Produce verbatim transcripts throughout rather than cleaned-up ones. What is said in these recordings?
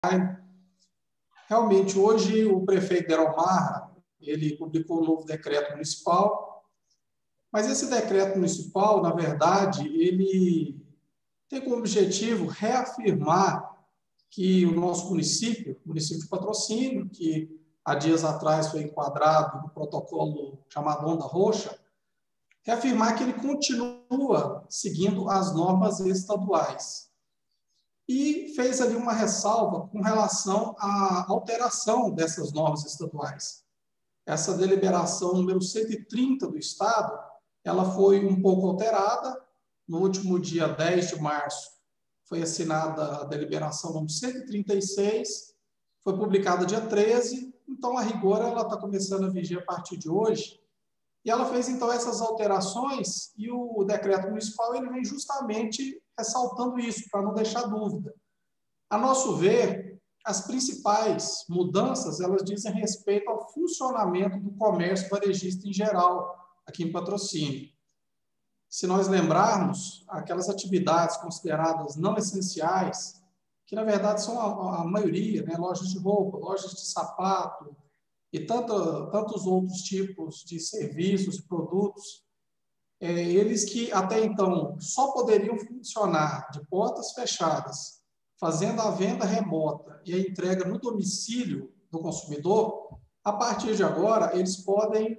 Realmente, hoje, o prefeito Derol Marra, ele publicou um novo decreto municipal, mas esse decreto municipal, na verdade, ele tem como objetivo reafirmar que o nosso município, o município de Patrocínio, que há dias atrás foi enquadrado no protocolo chamado Onda Roxa, reafirmar que ele continua seguindo as normas estaduais. E fez ali uma ressalva com relação à alteração dessas normas estaduais. Essa deliberação número cento e trinta do Estado, ela foi um pouco alterada. No último dia dez de março, foi assinada a deliberação número cento e trinta e seis, foi publicada dia treze, então, a rigor, ela está começando a vigir a partir de hoje. E ela fez, então, essas alterações e o decreto municipal ele vem justamente ressaltando isso, para não deixar dúvida. A nosso ver, as principais mudanças, elas dizem respeito ao funcionamento do comércio varejista em geral, aqui em Patrocínio. Se nós lembrarmos, aquelas atividades consideradas não essenciais, que na verdade são a, a maioria, né? Lojas de roupa, lojas de sapato e tanto, tantos outros tipos de serviços e produtos, é, eles que até então só poderiam funcionar de portas fechadas, fazendo a venda remota e a entrega no domicílio do consumidor, a partir de agora eles podem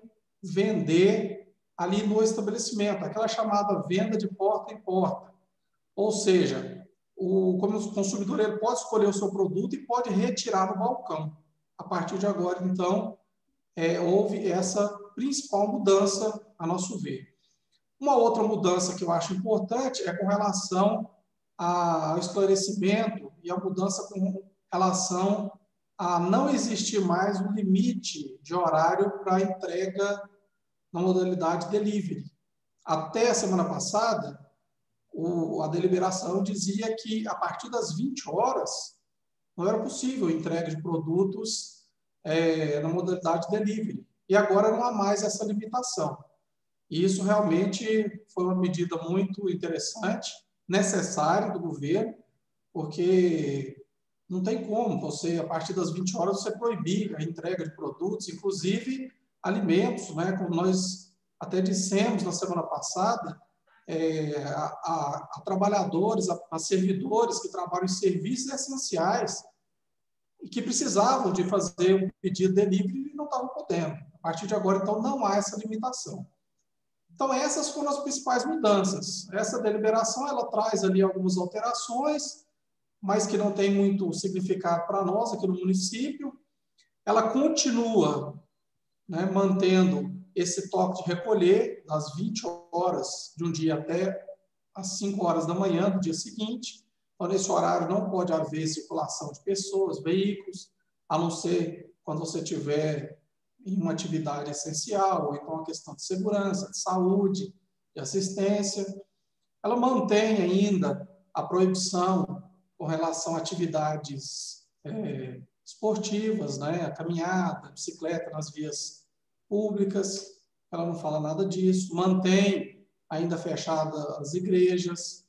vender ali no estabelecimento, aquela chamada venda de porta em porta. Ou seja, o consumidor ele pode escolher o seu produto e pode retirar no balcão. A partir de agora, então, é, houve essa principal mudança, a nosso ver. Uma outra mudança que eu acho importante é com relação ao esclarecimento e a mudança com relação a não existir mais um limite de horário para entrega na modalidade delivery. Até a semana passada, o, a deliberação dizia que a partir das vinte horas não era possível entrega de produtos é, na modalidade delivery. E agora não há mais essa limitação. E isso realmente foi uma medida muito interessante, necessária do governo, porque não tem como você, a partir das vinte horas, você proibir a entrega de produtos, inclusive alimentos, né? Como nós até dissemos na semana passada, é, a, a, a trabalhadores, a, a servidores que trabalham em serviços essenciais e que precisavam de fazer um pedido de delivery e não estavam podendo. A partir de agora, então, não há essa limitação. Então, essas foram as principais mudanças. Essa deliberação, ela traz ali algumas alterações, mas que não tem muito significado para nós aqui no município. Ela continua, né, mantendo esse toque de recolher das vinte horas de um dia até as cinco horas da manhã do dia seguinte. Então, nesse horário não pode haver circulação de pessoas, veículos, a não ser quando você estiver em uma atividade essencial, ou então a questão de segurança, de saúde, de assistência. Ela mantém ainda a proibição com relação a atividades é, esportivas, né, a caminhada, a bicicleta nas vias públicas, ela não fala nada disso, mantém ainda fechadas as igrejas.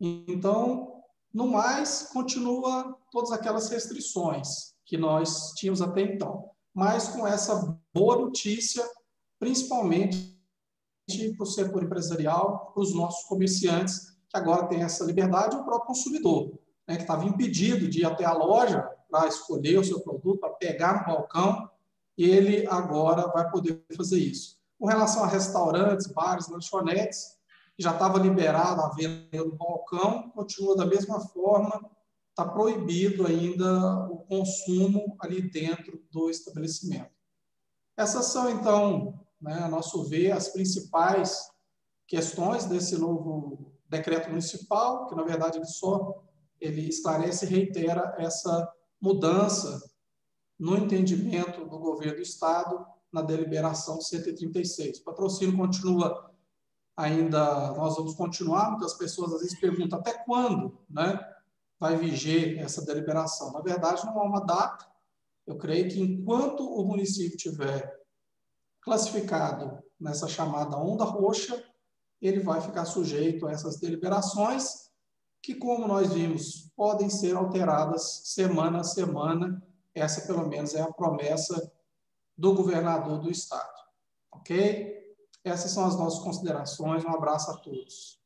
Então, no mais, continua todas aquelas restrições que nós tínhamos até então, mas com essa boa notícia, principalmente para o setor empresarial, para os nossos comerciantes, que agora têm essa liberdade, e o próprio consumidor, né, que estava impedido de ir até a loja para escolher o seu produto, para pegar no balcão, e ele agora vai poder fazer isso. Com relação a restaurantes, bares, lanchonetes, já estava liberado a venda no balcão, continua da mesma forma, está proibido ainda o consumo ali dentro do estabelecimento. Essas são, então, né, a nosso ver, as principais questões desse novo decreto municipal, que, na verdade, ele só ele esclarece e reitera essa mudança no entendimento do governo do Estado na deliberação cento e trinta e seis. O patrocínio continua ainda, nós vamos continuar, muitas pessoas às vezes perguntam até quando, né, vai viger essa deliberação. Na verdade, não há uma data. Eu creio que enquanto o município tiver classificado nessa chamada onda roxa, ele vai ficar sujeito a essas deliberações, que, como nós vimos, podem ser alteradas semana a semana. Essa, pelo menos, é a promessa do governador do estado. Ok? Essas são as nossas considerações. Um abraço a todos.